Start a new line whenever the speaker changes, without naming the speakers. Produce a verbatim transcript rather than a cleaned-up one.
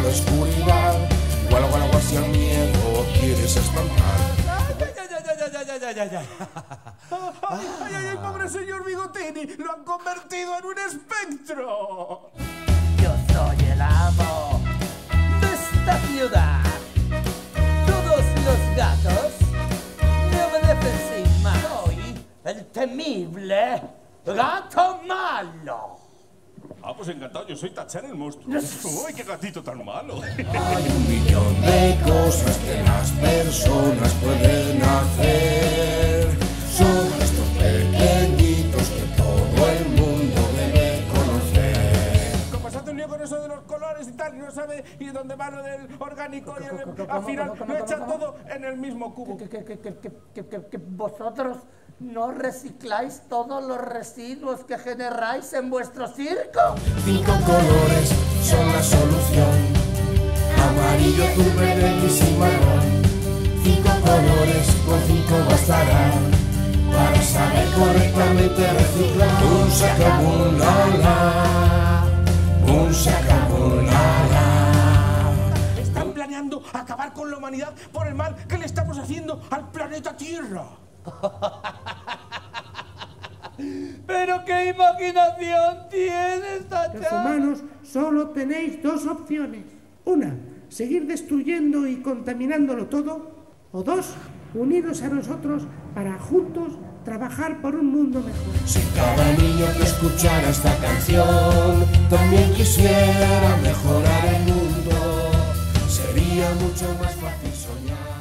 oscuridad. Guala, guala, guala, si al miedo quieres espantar.
¡Ay, ay, ay, pobre señor Bigotini! ¡Lo han convertido en un espectro!
Yo soy el amo de esta ciudad. Todos los gatos me obedecen sin más. Soy el temible gato malo.
Ah, pues encantado, yo soy Tachán el monstruo. ¡Uy, qué gatito tan malo!
Hay un millón de cosas que las personas pueden hacer. Son estos pequeñitos que todo el mundo debe conocer.
Como se hace un lío con eso de los colores y tal, y no sabe y dónde va lo del orgánico y el, al final lo echan todo en el mismo cubo.
Que, que, que, que, que, que, que vosotros no recicláis todos los residuos que generáis en vuestro circo.
Cinco colores son la solución: amarillo, azul, verde, gris y marrón. Cinco colores, con cinco bastará para saber correctamente reciclar. Un sacabún la la, un sacabún la la.
Están planeando acabar con la humanidad por el mal que le estamos haciendo al planeta Tierra.
¡Pero qué imaginación tienes, Tachán!
Los humanos solo tenéis dos opciones. Una, seguir destruyendo y contaminándolo todo. O dos, uniros a nosotros para juntos trabajar por un mundo mejor.
Si cada niño que escuchara esta canción también quisiera mejorar el mundo, sería mucho más fácil soñar.